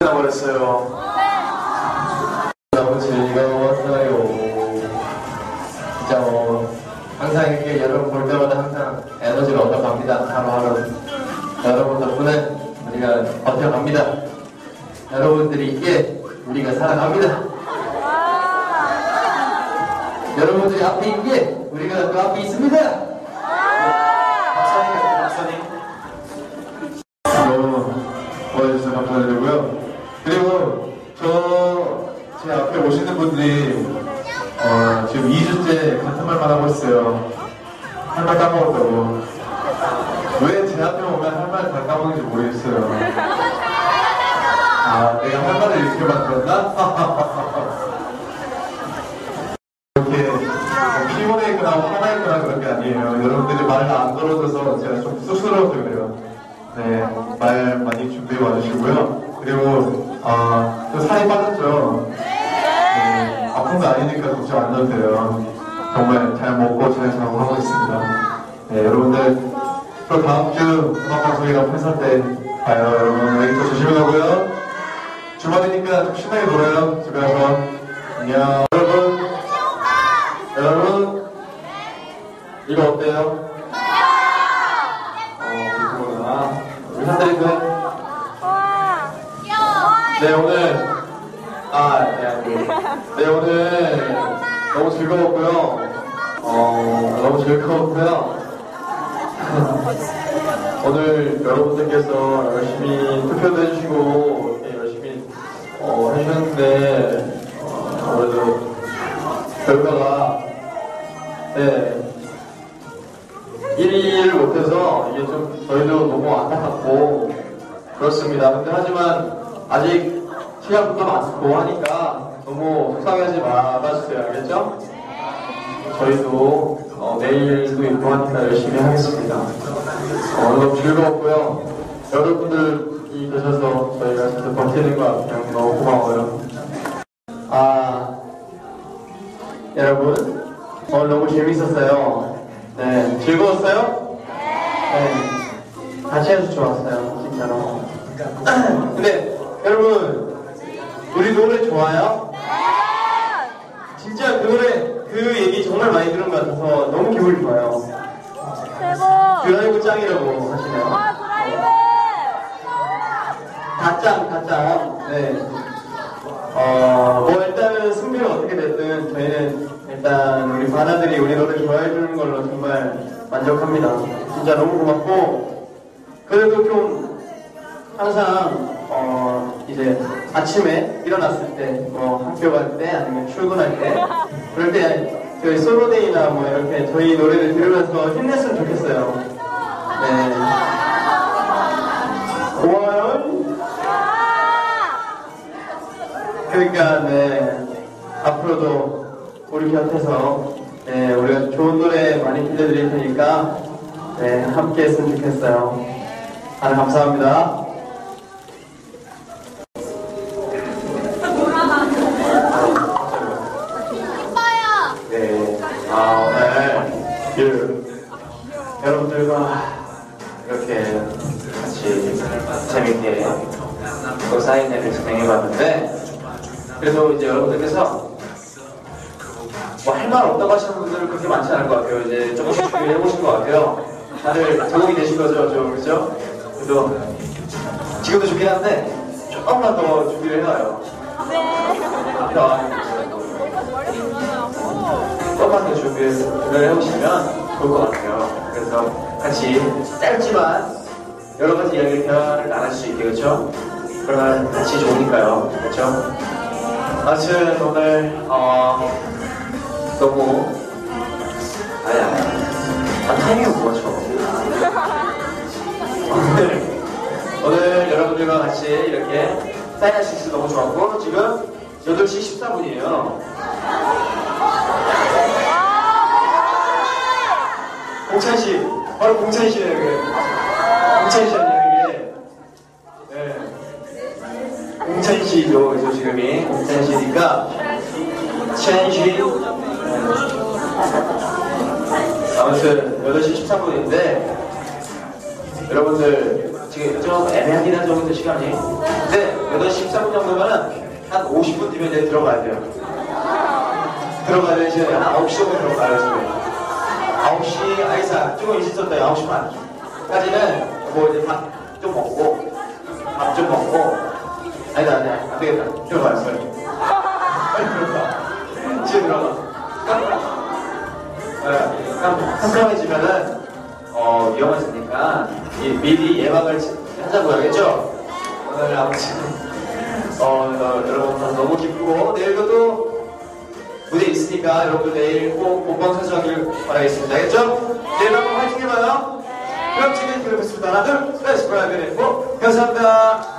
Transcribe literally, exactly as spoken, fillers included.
버렸어요. 너무 즐거웠어요. 진짜 뭐 항상 이렇게 여러분 볼 때마다 항상 에너지를 얻어갑니다. 하루하루 여러분 덕분에 우리가 버텨갑니다. 여러분들이 있기에 우리가 살아갑니다. 여러분들이 앞에 있기에 우리가 그 앞에 있습니다. 박사님 같은 박사님 도와주셔서 감사드리고요. 그리고 저 제 앞에 오시는 분들이 어, 지금 이 주째 같은 말만 하고 있어요. 할 말 까먹었다고. 왜 제 앞에 오면 할 말 다 까먹는지 모르겠어요. 아, 내가 할 말을 이렇게 만들었나? 이렇게 피곤해 있거나 화나 있거나 그런 게 아니에요. 여러분들이 말을 안 걸어줘서 제가 좀 쑥스러워서 그래요. 네, 말 많이 준비해 와주시고요. 그리고 아, 또 살이 빠졌죠. 네, 아픈 거 아니니까 걱정 안 해도 돼요. 정말 잘 먹고 잘 자고 하고 있습니다. 네, 여러분들 또 다음 주 음악방송이랑 콘서트 때 봐요. 여러분 웨이터 조심히 가고요. 주말이니까 좀 신나게 놀아요. 집에 가서. 안녕. 여러분, 여러분 이거 어때요? 어, 이거구나. 우리 현대리군. 네, 오늘 아, 네, 네, 오늘 너무 즐거웠고요. 어, 너무 즐거웠고요. 오늘 여러분들께서 열심히 투표도 해주시고 이렇게 열심히 어, 해주셨는데 어, 아무래도 결과가 네, 일 위를 못해서 이게 좀 저희도 너무 안타깝고 그렇습니다. 근데 하지만 아직 시간부터 많고 하니까 너무 속상해하지 말아주세요. 알겠죠? 저희도 어, 내일도 있고 하니까 열심히 하겠습니다. 어, 오늘 너무 즐거웠고요. 여러분들이 계셔서 저희가 진짜 버티는 것 같아요. 너무 고마워요. 아, 여러분 오늘 너무 재밌었어요. 네, 즐거웠어요? 네, 같이 해서 좋았어요. 진짜로. 근데 여러분 우리 노래 좋아요? 진짜 그 노래 그 얘기 정말 많이 들은 것 같아서 너무 기분이 좋아요. 대박! 드라이브 짱이라고 하시네요. 아, 드라이브! 다짱, 다짱. 네. 어, 뭐 일단은 승부가 어떻게 됐든 저희는 일단 우리 바나들이 우리 노래 좋아해 주는 걸로 정말 만족합니다. 진짜 너무 고맙고 그래도 좀 항상 어 이제 아침에 일어났을 때 뭐 학교 갈 때 아니면 출근할 때 그럴 때 저희 솔로데이나 뭐 이렇게 저희 노래를 들으면서 힘냈으면 좋겠어요. 네. 고마워요. 그러니까 네 앞으로도 우리 곁에서 네 우리가 좋은 노래 많이 들려드릴 테니까 네 함께 했으면 좋겠어요. 다들 감사합니다. 네, 아 오늘 그, 여러분들과 이렇게 같이 재밌게 또 사인회를 진행해봤는데 그래도 이제 여러분들께서 뭐 할 말 없다고 하시는 분들은 그렇게 많지 않을 것 같아요. 이제 조금씩 준비를 해보신 것 같아요. 다들 적응이 되신 거죠, 좀 그죠? 그래도 지금도 좋긴 한데 조금만 더 준비를 해와요. 네. 조금만 더 준비를 해오시면 좋을 것 같아요. 그래서 같이 짧지만 여러 가지 이야기를 대화를 나눌 수 있게, 그렇죠? 그러면 같이 좋으니까요, 그렇죠? 아무튼 오늘 어, 너무 아야 아 타이밍을 못 맞춰. 오늘 오늘 여러분들과 같이 이렇게 사인할 수 있어서 너무 좋았고 지금 여덟 시 십사 분이에요. 공찬씨, 바로 공찬씨네요. 그래. 공찬씨 아니에요 이게. 네. 공찬씨죠. 그래서 지금이 공찬씨니까 찬씨. 아무튼 여덟 시 십삼 분인데 여러분들 지금 좀 애매하긴 한 정도 시간이. 근데 여덟 시 십삼 분 정도면은 한 오십 분 뒤면 이제 들어가야 돼요. 들어가야 이제 한 아홉 시 정도 들어가요, 집에. 아홉 시, 아이사, 조금 일찍 썼다, 아홉 시 반까지는 뭐 이제 밥 좀 먹고, 밥 좀 먹고, 아니다, 아니다, 안 되겠다. 들어가요, 빨리. 빨리 들어가. 집에 들어가. 네, 깜깜해지면은, 어, 위험해지니까, 이, 미리 예방을 하자고 하겠죠? 오늘 아무튼, 어, 어, 여러분 너무 기쁘고, 내일도 또 무대 있으니까 여러분들 내일 꼭 본방사수하길 바라겠습니다. 알겠죠? 내일 한번 화이팅 해봐요. 그럼 지금 기록했습니다. 하나, 둘, 셋, 브라이브의 행복. 감사합니다.